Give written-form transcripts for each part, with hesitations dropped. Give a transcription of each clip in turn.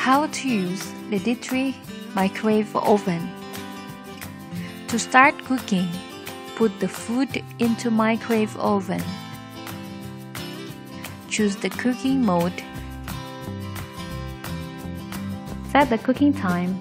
How to use the D3 microwave oven. To start cooking, put the food into microwave oven. Choose the cooking mode. Set the cooking time.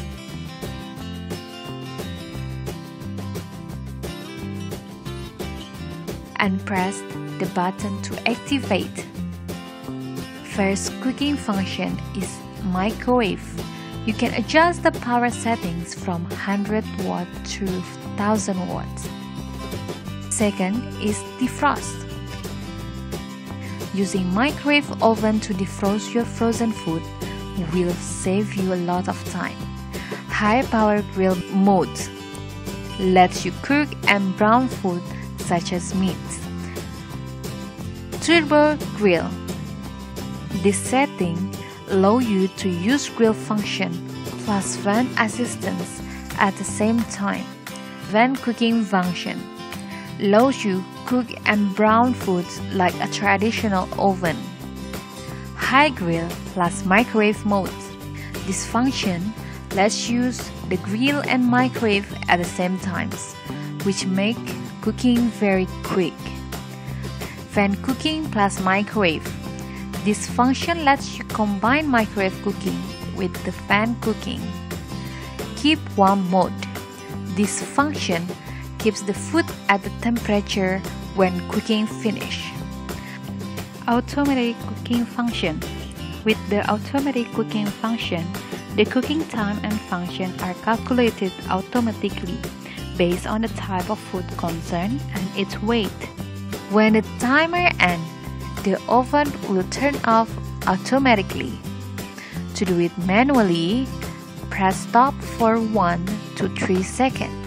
And press the button to activate. First cooking function is microwave. You can adjust the power settings from 100 watt to 1000 watts. Second is defrost. Using microwave oven to defrost your frozen food will save you a lot of time. High power grill mode lets you cook and brown food such as meats. Turbo grill. This setting allows you to use grill function plus fan assistance at the same time. Fan cooking function allows you cook and brown foods like a traditional oven. High grill plus microwave mode. This function lets you use the grill and microwave at the same times, which make cooking very quick. Fan cooking plus microwave. This function lets you combine microwave cooking with the fan cooking. Keep warm mode. This function keeps the food at the temperature when cooking finish. Automatic cooking function. With the automatic cooking function, the cooking time and function are calculated automatically based on the type of food concerned and its weight. When the timer ends, the oven will turn off automatically. To do it manually, press stop for 1 to 3 seconds.